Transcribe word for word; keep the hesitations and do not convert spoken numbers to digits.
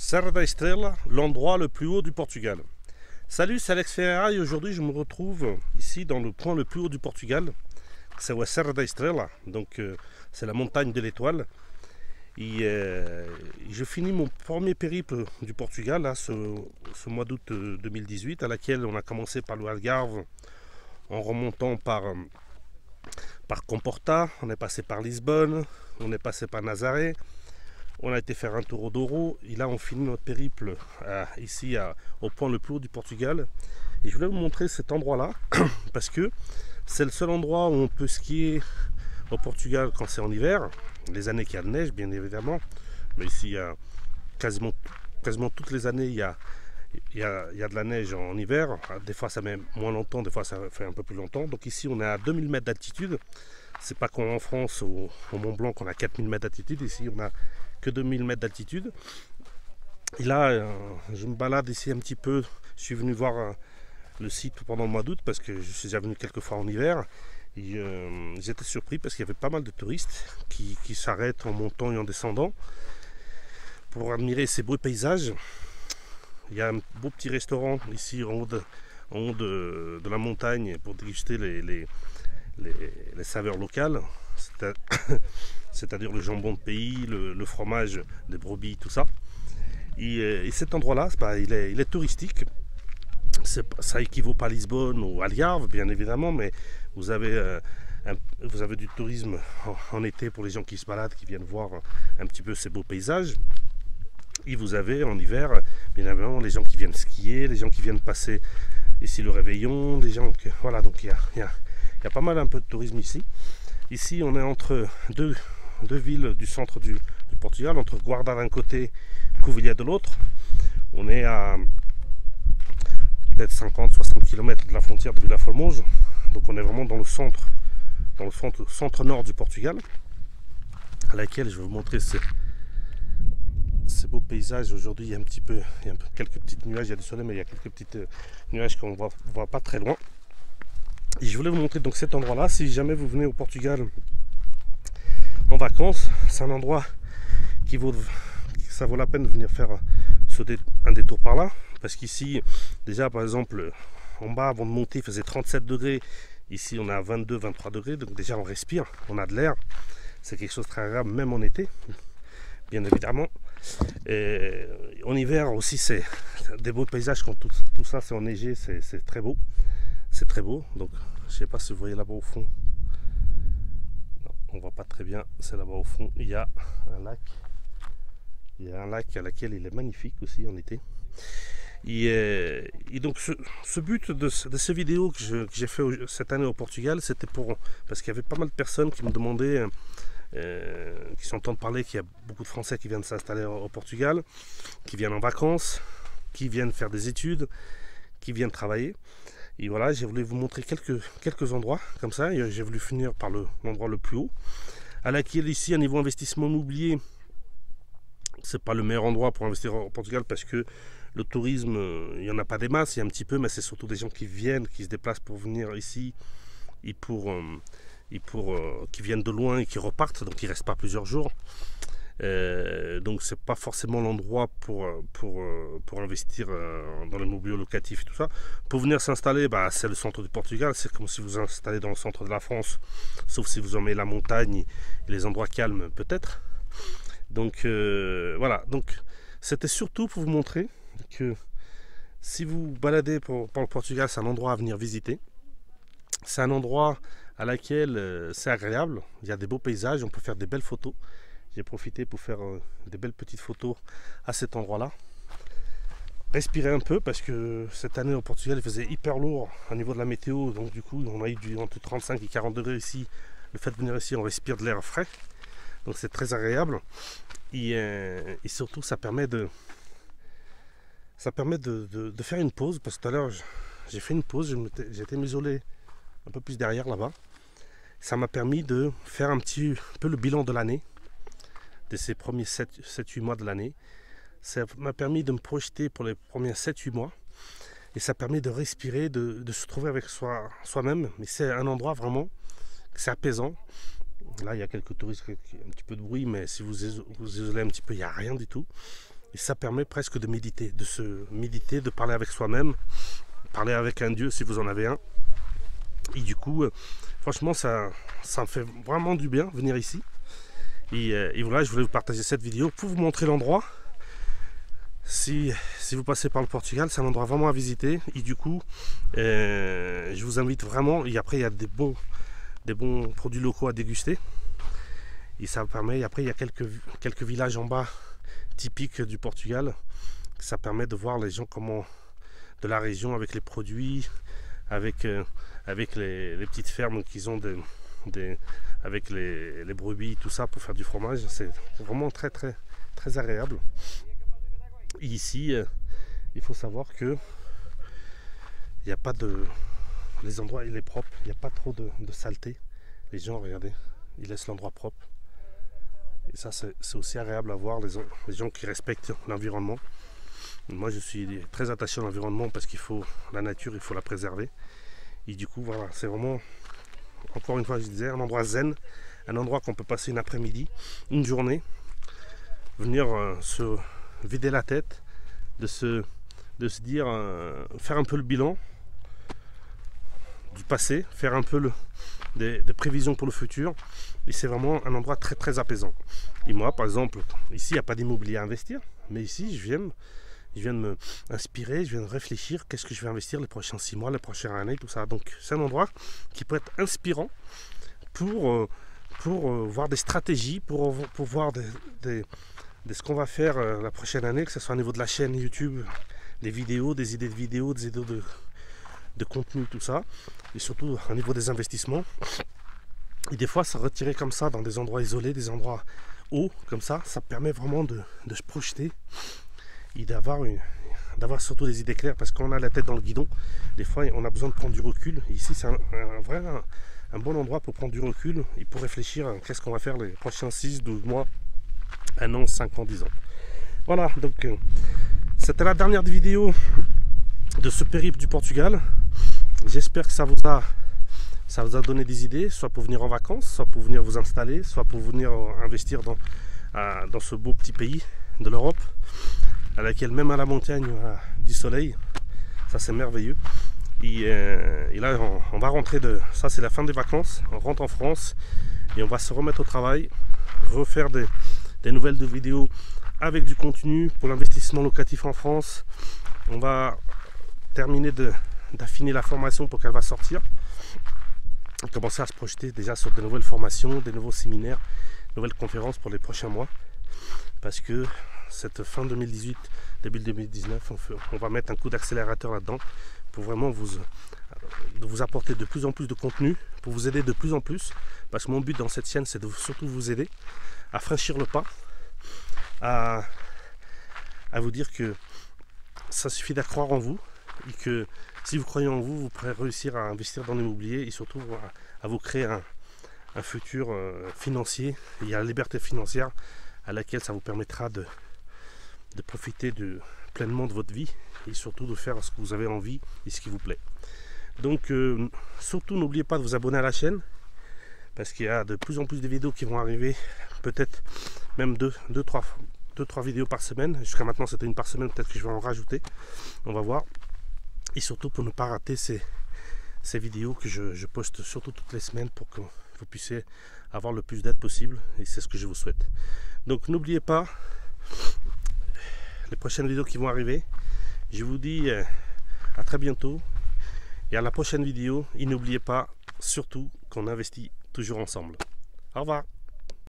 Serra da Estrela, l'endroit le plus haut du Portugal. Salut, c'est Alex Ferreira et aujourd'hui je me retrouve ici dans le point le plus haut du Portugal. C'est la Serra da Estrela, donc euh, c'est la montagne de l'étoile. Et euh, je finis mon premier périple du Portugal là, ce, ce mois d'août deux mille dix-huit, à laquelle on a commencé par le Algarve en remontant par, par Comporta, on est passé par Lisbonne, on est passé par Nazaré. On a été faire un tour au Douro et là on finit notre périple euh, ici à, au point le plus haut du Portugal. Et je voulais vous montrer cet endroit là parce que c'est le seul endroit où on peut skier au Portugal quand c'est en hiver. Les années qu'il y a de neige bien évidemment, mais ici il y a quasiment, quasiment toutes les années il y, a, il, y a, il y a de la neige en hiver. Des fois ça met moins longtemps, des fois ça fait un peu plus longtemps. Donc ici on est à deux mille mètres d'altitude. C'est pas comme en France au, au Mont Blanc qu'on a quatre mille mètres d'altitude. Ici on a que deux mille mètres d'altitude. Et là, euh, je me balade ici un petit peu. Je suis venu voir euh, le site pendant le mois d'août parce que je suis déjà venu quelques fois en hiver. Et euh, j'étais surpris parce qu'il y avait pas mal de touristes qui, qui s'arrêtent en montant et en descendant pour admirer ces beaux paysages. Il y a un beau petit restaurant ici en haut de, en haut de, de la montagne pour déguster les, les, les, les saveurs locales. C'est-à-dire le jambon de pays, le, le fromage des brebis, tout ça. Et, et cet endroit-là, il est, il est touristique. Ça équivaut pas à Lisbonne ou à Algarve, bien évidemment, mais vous avez, euh, un, vous avez du tourisme en, en été pour les gens qui se baladent, qui viennent voir un petit peu ces beaux paysages. Et vous avez en hiver, bien évidemment, les gens qui viennent skier, les gens qui viennent passer ici le réveillon, les gens que, voilà, donc il y a, il y a, il y a pas mal un peu de tourisme ici. Ici, on est entre deux, deux villes du centre du, du Portugal, entre Guarda d'un côté et Covilhã de l'autre. On est à peut-être cinquante à soixante kilomètres de la frontière de Vila Formosa. Donc on est vraiment dans le centre, dans le centre, centre nord du Portugal, à laquelle je vais vous montrer ces, ces beaux paysages. Aujourd'hui, il y a un petit peu, il y a un peu, quelques petits nuages, il y a du soleil, mais il y a quelques petits euh, nuages qu'on ne voit, voit pas très loin. Et je voulais vous montrer donc cet endroit-là. Si jamais vous venez au Portugal en vacances, c'est un endroit qui vaut, ça vaut la peine de venir faire un détour par là. Parce qu'ici, déjà par exemple, en bas avant de monter, il faisait trente-sept degrés. Ici, on est à vingt-deux à vingt-trois degrés. Donc déjà, on respire, on a de l'air. C'est quelque chose de très agréable, même en été, bien évidemment. Et en hiver aussi, c'est des beaux paysages quand tout, tout ça c'est enneigé, c'est très beau. C'est très beau, donc je ne sais pas si vous voyez là-bas au fond. Non, on ne voit pas très bien, c'est là-bas au fond. Il y a un lac. Il y a un lac à laquelle il est magnifique aussi en été. Et, euh, et donc ce, ce but de, de ces vidéos que j'ai fait cette année au Portugal, c'était pour parce qu'il y avait pas mal de personnes qui me demandaient, euh, qui s'entendent parler qu'il y a beaucoup de Français qui viennent s'installer au, au Portugal, qui viennent en vacances, qui viennent faire des études, qui viennent travailler. Et voilà, j'ai voulu vous montrer quelques, quelques endroits comme ça. J'ai voulu finir par l'endroit le, le plus haut, à laquelle ici, à niveau investissement immobilier, c'est pas le meilleur endroit pour investir au Portugal parce que le tourisme, il n'y en a pas des masses, il y a un petit peu, mais c'est surtout des gens qui viennent, qui se déplacent pour venir ici et pour, euh, et pour euh, qui viennent de loin et qui repartent, donc ils restent pas plusieurs jours. Euh, donc c'est pas forcément l'endroit pour, pour, pour investir dans l'immobilier locatif et tout ça. Pour venir s'installer, bah, c'est le centre du Portugal, c'est comme si vous vous installez dans le centre de la France, sauf si vous aimez la montagne et les endroits calmes peut-être. Donc euh, voilà, donc c'était surtout pour vous montrer que si vous vous baladez pour, pour le Portugal, c'est un endroit à venir visiter. C'est un endroit à laquelle euh, c'est agréable, il y a des beaux paysages, on peut faire des belles photos. J'ai profité pour faire euh, des belles petites photos à cet endroit-là. Respirer un peu parce que cette année au Portugal, il faisait hyper lourd au niveau de la météo. Donc du coup, on a eu du, entre trente-cinq et quarante degrés ici. Le fait de venir ici, on respire de l'air frais. Donc c'est très agréable. Et, euh, et surtout, ça permet de, ça permet de, de, de faire une pause. Parce que tout à l'heure, j'ai fait une pause. J'étais isolé un peu plus derrière là-bas. Ça m'a permis de faire un petit peu le bilan de l'année, de ces premiers sept huit mois de l'année. Ça m'a permis de me projeter pour les premiers sept huit mois. Et ça permet de respirer, de, de se trouver avec soi, soi-même. Mais c'est un endroit vraiment, c'est apaisant. Là, il y a quelques touristes, un petit peu de bruit, mais si vous vous isolez un petit peu, il n'y a rien du tout. Et ça permet presque de méditer, de se méditer, de parler avec soi-même, parler avec un Dieu si vous en avez un. Et du coup, euh, franchement, ça, ça me fait vraiment du bien venir ici. Et, euh, et voilà, je voulais vous partager cette vidéo pour vous montrer l'endroit. Si, si vous passez par le Portugal, c'est un endroit vraiment à visiter. Et du coup, euh, je vous invite vraiment. Et après, il y a des bons, des bons produits locaux à déguster. Et ça permet, après, il y a quelques, quelques villages en bas typiques du Portugal. Ça permet de voir les gens comment, de la région, avec les produits, avec, euh, avec les, les petites fermes qu'ils ont, des, des, avec les, les brebis, tout ça pour faire du fromage. C'est vraiment très, très, très agréable. Et ici, euh, il faut savoir que il n'y a pas de... Les endroits, il est propre, il n'y a pas trop de, de saleté. Les gens, regardez, ils laissent l'endroit propre. Et ça, c'est aussi agréable à voir, les, les gens qui respectent l'environnement. Moi, je suis très attaché à l'environnement parce qu'il faut la nature, il faut la préserver. Et du coup, voilà, c'est vraiment, encore une fois, je disais, un endroit zen, un endroit qu'on peut passer une après-midi, une journée, venir euh, se vider la tête, de se, de se dire, euh, faire un peu le bilan du passé, faire un peu le, des, des prévisions pour le futur. Et c'est vraiment un endroit très très apaisant. Et moi, par exemple, ici, il n'y a pas d'immobilier à investir, mais ici, je viens, je viens de m'inspirer, je viens de réfléchir, qu'est-ce que je vais investir les prochains six mois, les prochaines années, tout ça. Donc, c'est un endroit qui peut être inspirant pour, euh, pour euh, voir des stratégies, pour, pour voir des, des, des, ce qu'on va faire euh, la prochaine année, que ce soit au niveau de la chaîne YouTube, des vidéos, des idées de vidéos, des idées de, de contenu, tout ça, et surtout au niveau des investissements. Et des fois, se retirer comme ça dans des endroits isolés, des endroits hauts, comme ça, ça permet vraiment de, de se projeter et d'avoir une, d'avoir surtout des idées claires, parce qu'on a la tête dans le guidon. Des fois, on a besoin de prendre du recul. Et ici, c'est un, un vrai un, un bon endroit pour prendre du recul et pour réfléchir à qu'est-ce qu'on va faire les prochains six, douze mois, un an, cinq ans, dix ans. Voilà, donc euh, c'était la dernière vidéo de ce périple du Portugal. J'espère que ça vous a ça vous a donné des idées, soit pour venir en vacances, soit pour venir vous installer, soit pour venir investir dans, euh, dans ce beau petit pays de l'Europe, à laquelle même à la montagne il y aura du soleil. Ça, c'est merveilleux. Et, euh, et là on, on va rentrer de ça, c'est la fin des vacances, on rentre en France et on va se remettre au travail, refaire des, des nouvelles de vidéos avec du contenu pour l'investissement locatif en France. On va terminer de d'affiner la formation pour qu'elle va sortir, commencer à se projeter déjà sur de nouvelles formations, des nouveaux séminaires, nouvelles conférences pour les prochains mois, parce que cette fin deux mille dix-huit, début deux mille dix-neuf, on, fait, on va mettre un coup d'accélérateur là-dedans pour vraiment vous, vous apporter de plus en plus de contenu, pour vous aider de plus en plus, parce que mon but dans cette chaîne, c'est de surtout vous aider à franchir le pas, à, à vous dire que ça suffit d'y croire en vous, et que si vous croyez en vous, vous pourrez réussir à investir dans l'immobilier et surtout à, à vous créer un, un futur euh, financier et à la liberté financière à laquelle ça vous permettra de, de profiter de, pleinement de votre vie et surtout de faire ce que vous avez envie et ce qui vous plaît. Donc euh, surtout n'oubliez pas de vous abonner à la chaîne, parce qu'il y a de plus en plus de vidéos qui vont arriver, peut-être même deux, deux, trois, deux, trois vidéos par semaine. Jusqu'à maintenant c'était une par semaine, peut-être que je vais en rajouter, on va voir. Et surtout pour ne pas rater ces, ces vidéos que je, je poste surtout toutes les semaines pour que vous puissiez avoir le plus d'aide possible, et c'est ce que je vous souhaite. Donc n'oubliez pas les prochaines vidéos qui vont arriver. Je vous dis à très bientôt et à la prochaine vidéo. Et n'oubliez pas surtout qu'on investit toujours ensemble. Au revoir.